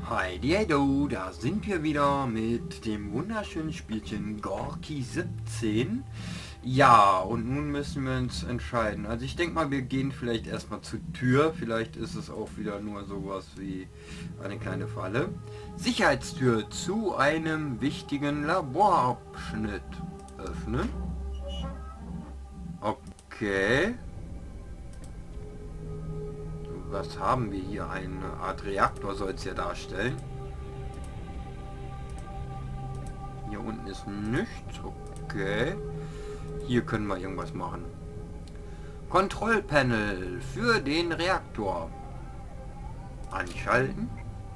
Heidi, hey, da sind wir wieder mit dem wunderschönen Spielchen Gorky 17. Ja, und nun müssen wir uns entscheiden. Also ich denke mal, wir gehen vielleicht erstmal zur Tür. Vielleicht ist es auch wieder nur sowas wie eine kleine Falle. Sicherheitstür zu einem wichtigen Laborabschnitt öffnen. Okay. Was haben wir hier? Eine Art Reaktor soll es ja darstellen. Hier unten ist nichts. Okay. Hier können wir irgendwas machen. Kontrollpanel für den Reaktor. Anschalten.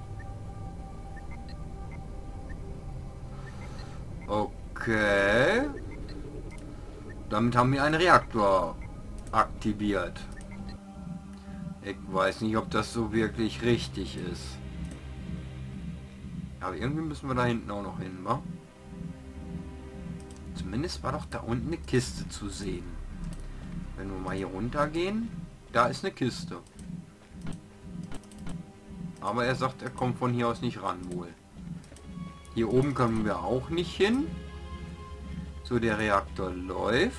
Okay. Damit haben wir einen Reaktor aktiviert. Ich weiß nicht, ob das so wirklich richtig ist. Aber irgendwie müssen wir da hinten auch noch hin, wa? Zumindest war doch da unten eine Kiste zu sehen. Wenn wir mal hier runter gehen, da ist eine Kiste. Aber er sagt, er kommt von hier aus nicht ran wohl. Hier oben können wir auch nicht hin. So, der Reaktor läuft.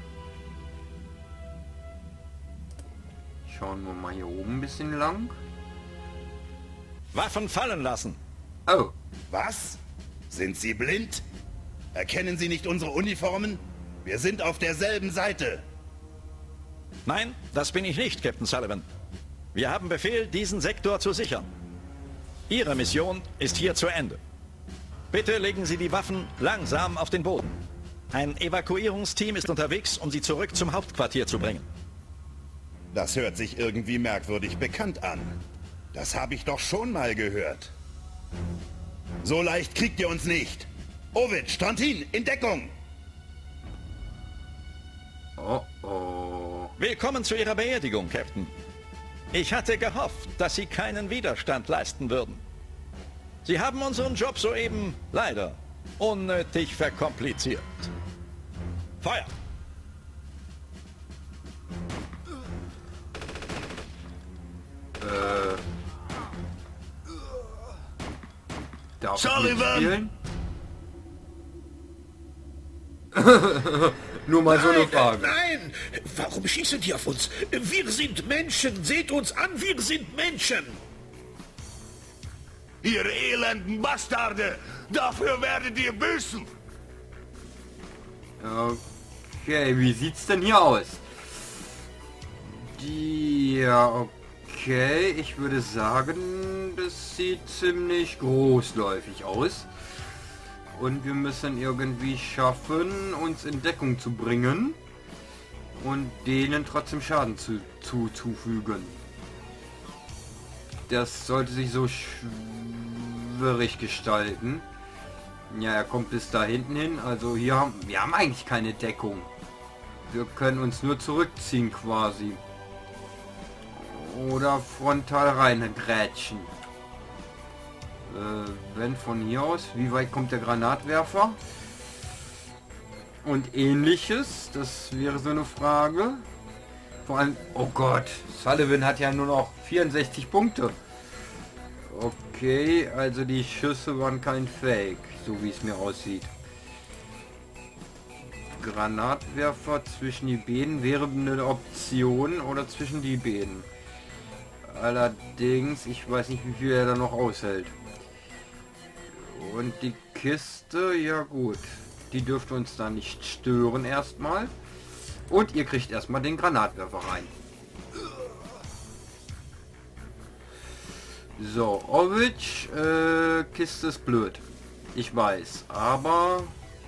Schauen wir mal hier oben ein bisschen lang. Waffen fallen lassen. Oh. Was? Sind Sie blind? Erkennen Sie nicht unsere Uniformen? Wir sind auf derselben Seite. Nein, das bin ich nicht, Captain Sullivan. Wir haben Befehl, diesen Sektor zu sichern. Ihre Mission ist hier zu Ende. Bitte legen Sie die Waffen langsam auf den Boden. Ein Evakuierungsteam ist unterwegs, um Sie zurück zum Hauptquartier zu bringen. Das hört sich irgendwie merkwürdig bekannt an. Das habe ich doch schon mal gehört. So leicht kriegt ihr uns nicht. Ovid, Strantin, in Deckung! Oh oh. Willkommen zu Ihrer Beerdigung, Captain. Ich hatte gehofft, dass Sie keinen Widerstand leisten würden. Sie haben unseren Job soeben leider unnötig verkompliziert. Feuer! Darf Sullivan! Nur mal so eine Frage. Nein! Warum schießen die auf uns? Wir sind Menschen! Seht uns an, wir sind Menschen! Ihr elenden Bastarde! Dafür werdet ihr büßen! Okay, wie sieht's denn hier aus? Ja, okay, ich würde sagen, das sieht ziemlich großläufig aus. Und wir müssen irgendwie schaffen, uns in Deckung zu bringen und denen trotzdem Schaden zufügen. Das sollte sich so schwierig gestalten. Ja, er kommt bis da hinten hin. Also wir haben eigentlich keine Deckung. Wir können uns nur zurückziehen quasi. Oder frontal rein grätschen. Wenn von hier aus, wie weit kommt der Granatwerfer? Und ähnliches, das wäre so eine Frage. Vor allem, oh Gott, Sullivan hat ja nur noch 64 Punkte. Okay, also die Schüsse waren kein Fake, so wie es mir aussieht. Granatwerfer zwischen die Beine wäre eine Option oder zwischen die Beine. Allerdings, ich weiß nicht, wie viel er da noch aushält. Und die Kiste, ja gut. Die dürfte uns da nicht stören erstmal. Und ihr kriegt erstmal den Granatwerfer rein. So, Ovid, Kiste ist blöd. Ich weiß, aber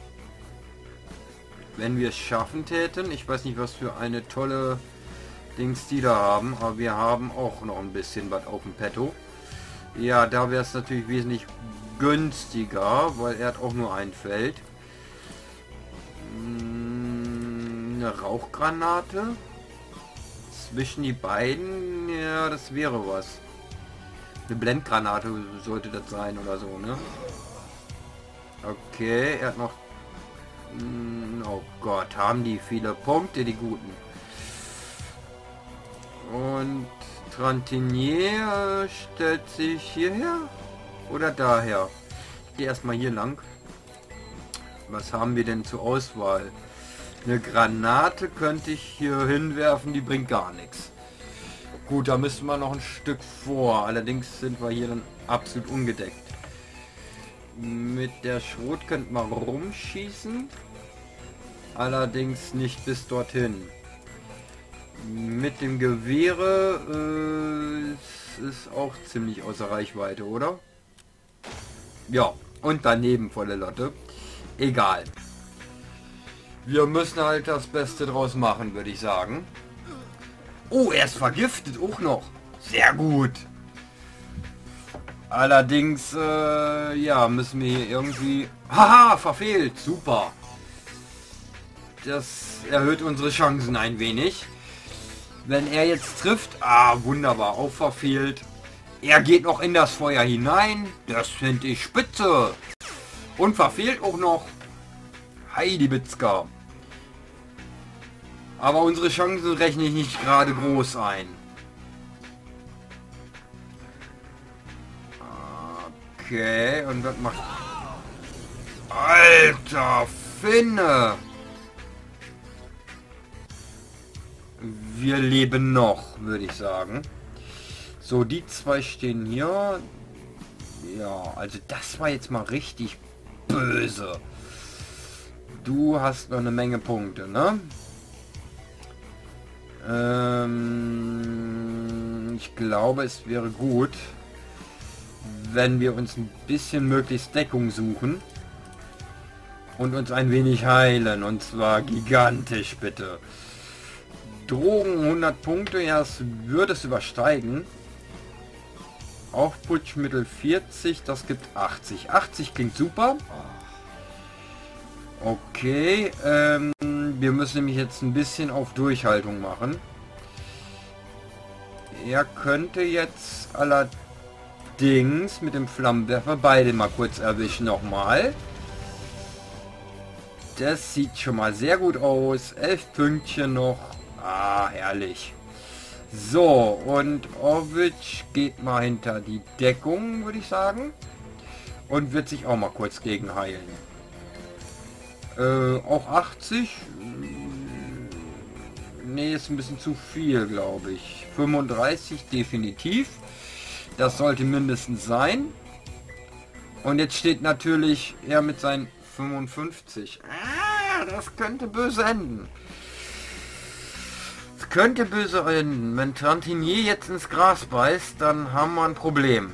wenn wir es schaffen täten, ich weiß nicht, was für eine tolle Dings die da haben, aber wir haben auch noch ein bisschen was auf dem Petto. Ja, da wäre es natürlich wesentlich günstiger, weil er hat auch nur ein Feld. Eine Rauchgranate zwischen die beiden, ja, das wäre was. Eine Blendgranate sollte das sein oder so, ne? Okay, er hat noch... Oh Gott, haben die viele Punkte, die Guten. Und Trantinier stellt sich hierher. oder daher? Ich gehe erstmal hier lang. Was haben wir denn zur Auswahl? Eine Granate könnte ich hier hinwerfen, die bringt gar nichts. Gut, da müssen wir noch ein Stück vor. Allerdings sind wir hier dann absolut ungedeckt. Mit der Schrot könnte man rumschießen. Allerdings nicht bis dorthin. Mit dem Gewehre ist auch ziemlich außer Reichweite, oder? Ja, und daneben volle Lotte. Egal. Wir müssen halt das Beste draus machen, würde ich sagen. Oh, er ist vergiftet auch noch. Sehr gut. Allerdings, ja, müssen wir hier irgendwie... Haha, verfehlt. Super. Das erhöht unsere Chancen ein wenig. Wenn er jetzt trifft... Ah, wunderbar. Auch verfehlt. Er geht noch in das Feuer hinein. Das finde ich spitze. Und verfehlt auch noch. Heidi Bitzka. Aber unsere Chancen rechne ich nicht gerade groß ein. Okay, und was macht... Alter Finne! Wir leben noch, würde ich sagen. So, die zwei stehen hier. Ja, also das war jetzt mal richtig böse. Du hast noch eine Menge Punkte, ne? Ich glaube, es wäre gut, wenn wir uns ein bisschen möglichst Deckung suchen und uns ein wenig heilen, und zwar gigantisch, bitte. Drogen 100 Punkte, ja, es würde es übersteigen. Aufputschmittel 40, das gibt 80. 80 klingt super. Okay, wir müssen nämlich jetzt ein bisschen auf Durchhaltung machen. Er könnte jetzt allerdings mit dem Flammenwerfer beide mal kurz erwischen nochmal. Das sieht schon mal sehr gut aus. 11 Pünktchen noch. Ah, herrlich. So, und Ovic geht mal hinter die Deckung, würde ich sagen. Und wird sich auch mal kurz gegen heilen. Auch 80? Nee, ist ein bisschen zu viel, glaube ich. 35 definitiv. Das sollte mindestens sein. Und jetzt steht natürlich er mit seinen 55. Ah, das könnte böse enden. Es könnte böse enden. Wenn Trantinier jetzt ins Gras beißt, dann haben wir ein Problem.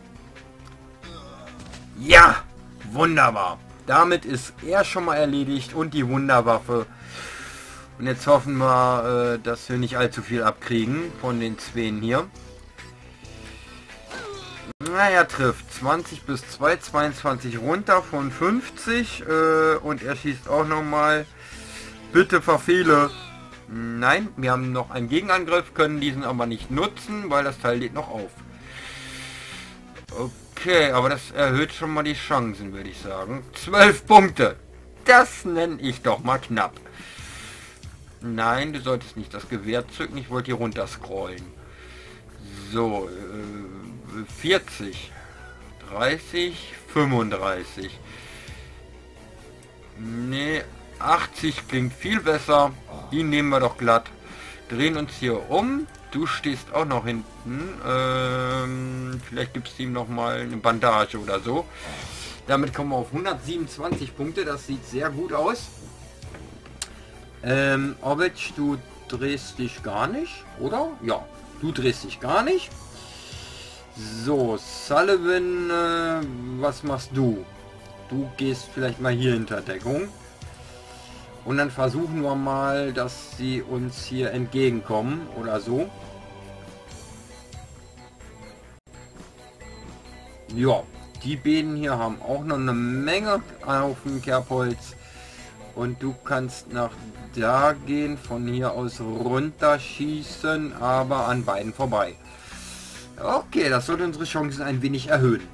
Ja, wunderbar. Damit ist er schon mal erledigt und die Wunderwaffe. Und jetzt hoffen wir, dass wir nicht allzu viel abkriegen von den Zweien hier. Na, er trifft 20 bis 2, 22 runter von 50 und er schießt auch nochmal. Bitte verfehle. Nein, wir haben noch einen Gegenangriff, können diesen aber nicht nutzen, weil das Teil lädt noch auf. Okay, aber das erhöht schon mal die Chancen, würde ich sagen. 12 Punkte. Das nenne ich doch mal knapp. Nein, du solltest nicht das Gewehr zücken. Ich wollte hier runter scrollen. So, 40, 30, 35. Nee, 80 klingt viel besser. Die nehmen wir doch glatt. Drehen uns hier um. Du stehst auch noch hinten. Vielleicht gibt es ihm noch mal eine Bandage oder so. Damit kommen wir auf 127 Punkte. Das sieht sehr gut aus. Ovic, du drehst dich gar nicht, oder? Ja, du drehst dich gar nicht. So, Sullivan, was machst du? Du gehst vielleicht mal hier hinter Deckung. Und dann versuchen wir mal, dass sie uns hier entgegenkommen oder so. Ja, die beiden hier haben auch noch eine Menge auf dem Kerbholz. Und du kannst nach da gehen, von hier aus runterschießen, aber an beiden vorbei. Okay, das sollte unsere Chancen ein wenig erhöhen.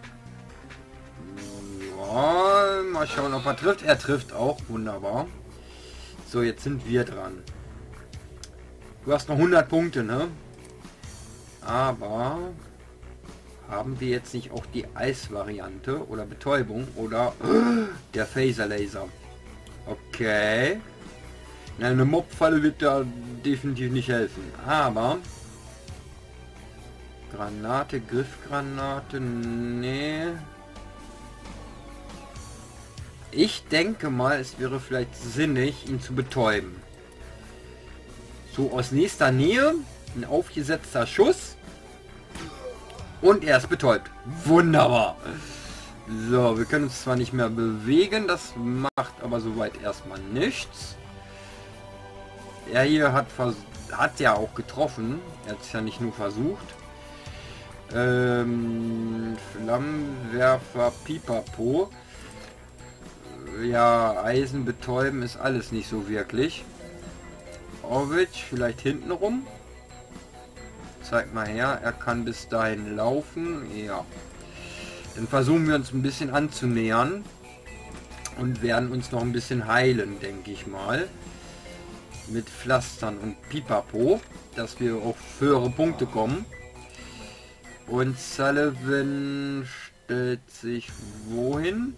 Ja, mal schauen, ob er trifft. Er trifft auch, wunderbar. So, jetzt sind wir dran. Du hast noch 100 Punkte, ne? Aber haben wir jetzt nicht auch die Eisvariante oder Betäubung oder der Phaser-Laser? Okay. Na, eine Mobfalle wird da definitiv nicht helfen. Aber Granate, Griffgranate, nee. Ich denke mal, es wäre vielleicht sinnig, ihn zu betäuben. So aus nächster Nähe, ein aufgesetzter Schuss. Und er ist betäubt. Wunderbar. So, wir können uns zwar nicht mehr bewegen, das macht aber soweit erstmal nichts. Er hier hat ja auch getroffen. Er hat es ja nicht nur versucht. Flammenwerfer, Pipapo. Ja, Eisen betäuben ist alles nicht so wirklich. Ovic, vielleicht hinten rum. Zeig mal her, er kann bis dahin laufen. Ja. Dann versuchen wir uns ein bisschen anzunähern. Und werden uns noch ein bisschen heilen, denke ich mal. Mit Pflastern und Pipapo. Dass wir auf höhere Punkte kommen. Und Sullivan stellt sich wohin?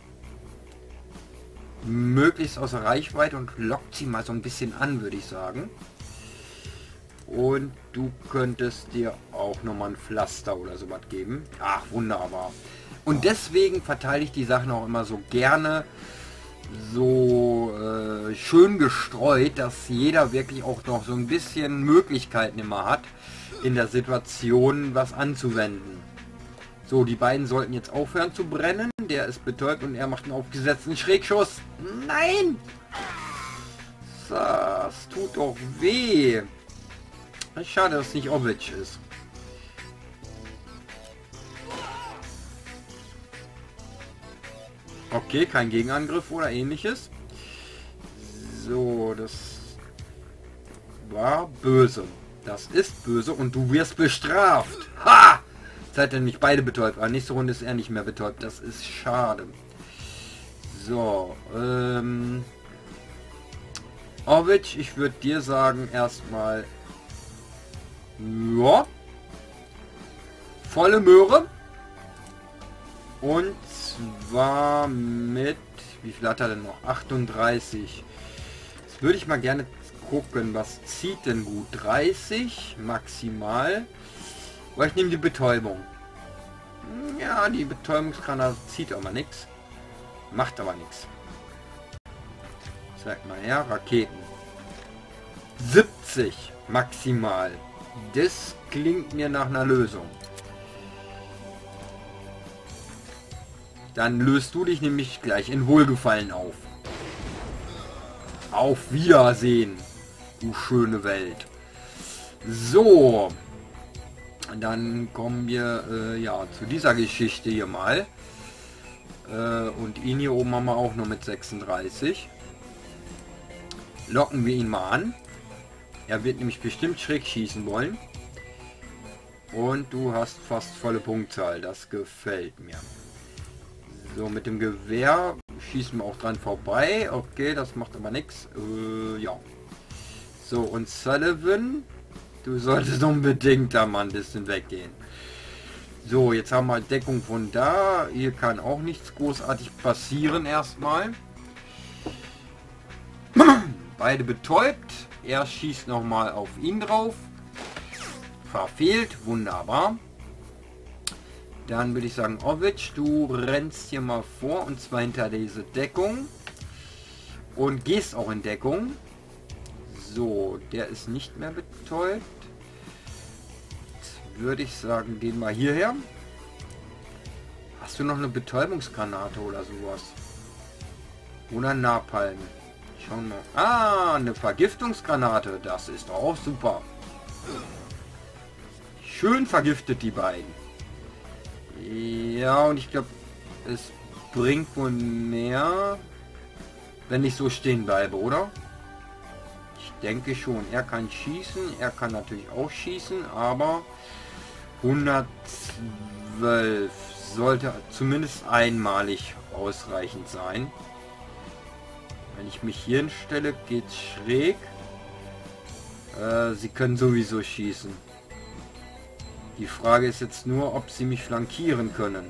Möglichst außer Reichweite und lockt sie mal so ein bisschen an, würde ich sagen. Und du könntest dir auch nochmal ein Pflaster oder sowas geben. Ach, wunderbar. Und deswegen verteile ich die Sachen auch immer so gerne so schön gestreut, dass jeder wirklich auch noch so ein bisschen Möglichkeiten immer hat, in der Situation was anzuwenden. So, die beiden sollten jetzt aufhören zu brennen. Der ist betäubt und er macht einen aufgesetzten Schrägschuss. Nein! Das tut doch weh. Schade, dass es nicht Ovic ist. Okay, kein Gegenangriff oder ähnliches. So, das war böse. Das ist böse und du wirst bestraft. Ha! Seid ihr nicht beide betäubt? Aber nächste Runde ist er nicht mehr betäubt. Das ist schade. So, Ovic, ich würde dir sagen, erstmal ja, volle Möhre. Und zwar mit, wie viel hat er denn noch? 38. Jetzt würde ich mal gerne gucken, was zieht denn gut? 30 maximal. Aber ich nehme die Betäubung. Ja, die Betäubungsgranate zieht aber nichts. Macht aber nichts. Zeig mal her, Raketen. 70 maximal. Das klingt mir nach einer Lösung. Dann löst du dich nämlich gleich in Wohlgefallen auf. Auf Wiedersehen, du schöne Welt. So. Dann kommen wir ja zu dieser Geschichte hier mal. Und ihn hier oben haben wir auch nur mit 36. Locken wir ihn mal an. Er wird nämlich bestimmt schräg schießen wollen. Und du hast fast volle Punktzahl. Das gefällt mir. So, mit dem Gewehr schießen wir auch dran vorbei. Okay, das macht aber nichts. Ja. So, und Sullivan, du solltest unbedingt da mal ein bisschen weggehen. So, jetzt haben wir Deckung von da. Hier kann auch nichts großartig passieren erstmal. Beide betäubt. Er schießt nochmal auf ihn drauf. Verfehlt. Wunderbar. Dann würde ich sagen, Ovic, du rennst hier mal vor. Und zwar hinter diese Deckung. Und gehst auch in Deckung. So, der ist nicht mehr betäubt. Jetzt würde ich sagen, gehen wir hierher. Hast du noch eine Betäubungsgranate oder sowas? Oder Napalm? Schauen wir. Ah, eine Vergiftungsgranate. Das ist doch auch super. Schön vergiftet die beiden. Ja, und ich glaube, es bringt wohl mehr, wenn ich so stehen bleibe, oder? Ich denke schon. Er kann schießen. Er kann natürlich auch schießen, aber 112 sollte zumindest einmalig ausreichend sein. Wenn ich mich hier hinstelle, geht's schräg. Sie können sowieso schießen. Die Frage ist jetzt nur, ob sie mich flankieren können.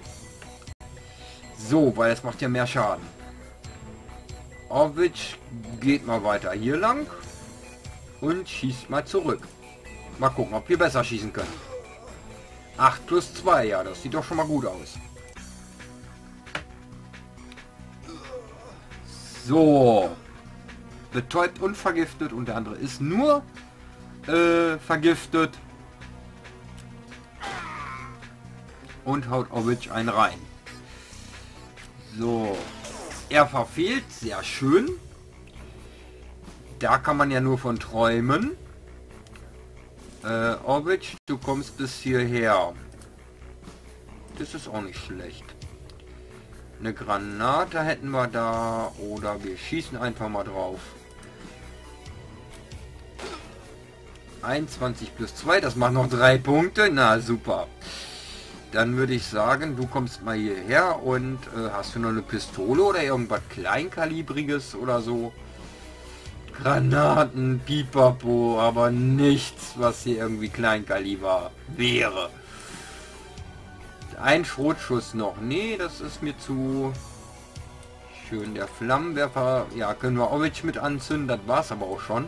So, weil es macht ja mehr Schaden. Orwitch geht mal weiter hier lang und schießt mal zurück. Mal gucken, ob wir besser schießen können. 8 plus 2, ja, das sieht doch schon mal gut aus. So. Betäubt und vergiftet und der andere ist nur vergiftet. Und haut Orwitch einen rein. So. Er verfehlt, sehr schön. Da kann man ja nur von träumen. Orwitch, du kommst bis hierher. Das ist auch nicht schlecht. Eine Granate hätten wir da. Oder wir schießen einfach mal drauf. 21 plus 2, das macht noch 3 Punkte. Na super. Dann würde ich sagen, du kommst mal hierher und hast du noch eine Pistole oder irgendwas Kleinkalibriges oder so? Granaten, Pipapo, aber nichts, was hier irgendwie Kleinkaliber wäre. Ein Schrotschuss noch. Nee, das ist mir zu schön. Der Flammenwerfer, ja, können wir Orwitch mit anzünden, das war's aber auch schon.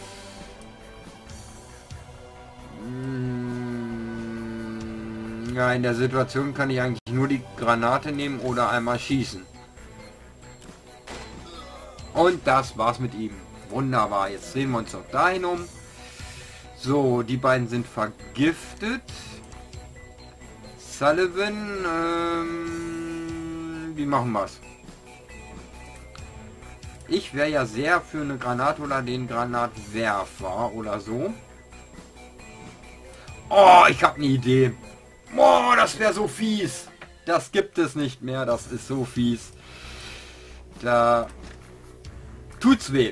Ja, in der Situation kann ich eigentlich nur die Granate nehmen oder einmal schießen. Und das war's mit ihm. Wunderbar, jetzt drehen wir uns noch dahin um. So, die beiden sind vergiftet. Sullivan, wie machen wir's? Ich wäre ja sehr für eine Granate oder den Granatwerfer oder so. Oh, ich habe eine Idee. Oh, das wäre so fies. Das gibt es nicht mehr. Das ist so fies. Da tut's weh.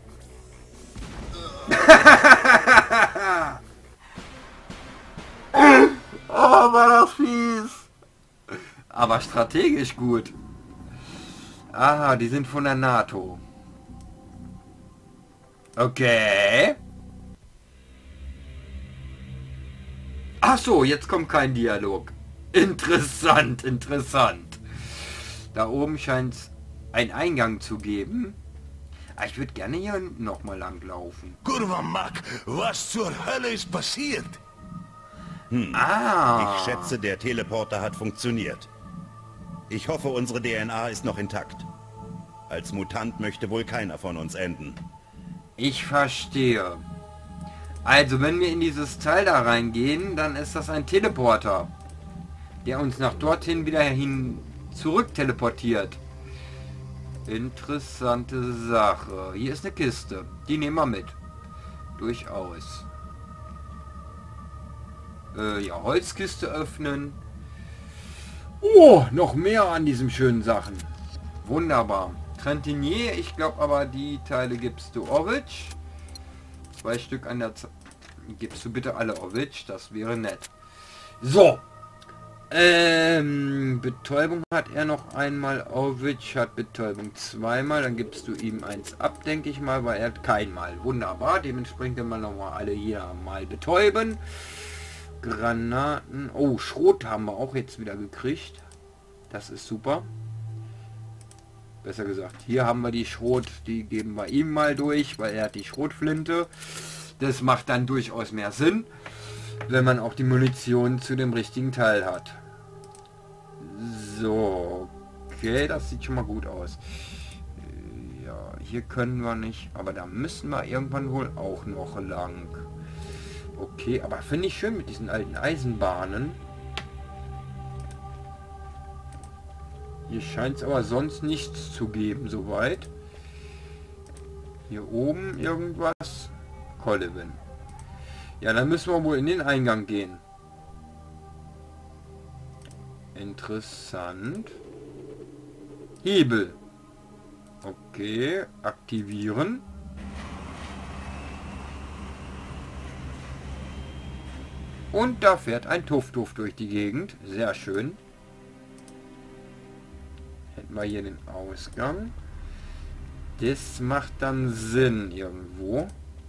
Oh, war das fies. Aber strategisch gut. Aha, die sind von der NATO. Okay. Ach so, jetzt kommt kein Dialog. Interessant, interessant. Da oben scheint es einen Eingang zu geben. Ich würde gerne hier noch mal lang laufen. Kurvamak, was zur Hölle ist passiert? Ich schätze, der Teleporter hat funktioniert. Ich hoffe, unsere DNA ist noch intakt. Als Mutant möchte wohl keiner von uns enden. Ich verstehe. Also, wenn wir in dieses Teil da reingehen, dann ist das ein Teleporter, der uns nach dorthin wieder hin zurück teleportiert. Interessante Sache. Hier ist eine Kiste. Die nehmen wir mit. Durchaus. Ja, Holzkiste öffnen. Oh, noch mehr an diesen schönen Sachen. Wunderbar. Trentinier, ich glaube aber die Teile gibst du Orwitch. 2 Stück an der Zeit. Gibst du bitte alle Orwitch, das wäre nett. So. Betäubung hat er noch einmal. Orwitch hat Betäubung 2-mal. Dann gibst du ihm 1 ab, denke ich mal, weil er hat keinmal. Wunderbar. Dementsprechend können wir nochmal alle hier mal betäuben. Granaten. Oh, Schrot haben wir auch jetzt wieder gekriegt. Das ist super. Besser gesagt, hier haben wir die Schrot. Die geben wir ihm mal durch, weil er hat die Schrotflinte. Das macht dann durchaus mehr Sinn, wenn man auch die Munition zu dem richtigen Teil hat. So, okay, das sieht schon mal gut aus. Ja, hier können wir nicht, aber da müssen wir irgendwann wohl auch noch lang. Okay, aber finde ich schön mit diesen alten Eisenbahnen. Hier scheint es aber sonst nichts zu geben, soweit. Hier oben irgendwas. Sullivan. Ja, dann müssen wir wohl in den Eingang gehen. Interessant. Hebel. Okay, aktivieren. Und da fährt ein Tuff-Tuff durch die Gegend. Sehr schön. Hätten wir hier den Ausgang. Das macht dann Sinn irgendwo,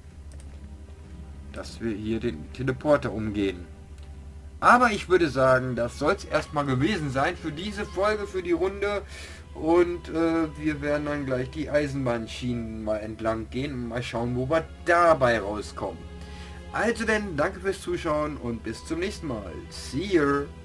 dass wir hier den Teleporter umgehen. Aber ich würde sagen, das soll es erstmal gewesen sein für diese Folge, für die Runde. Und wir werden dann gleich die Eisenbahnschienen mal entlang gehen und mal schauen, wo wir dabei rauskommen. Also denn, danke fürs Zuschauen und bis zum nächsten Mal. See you!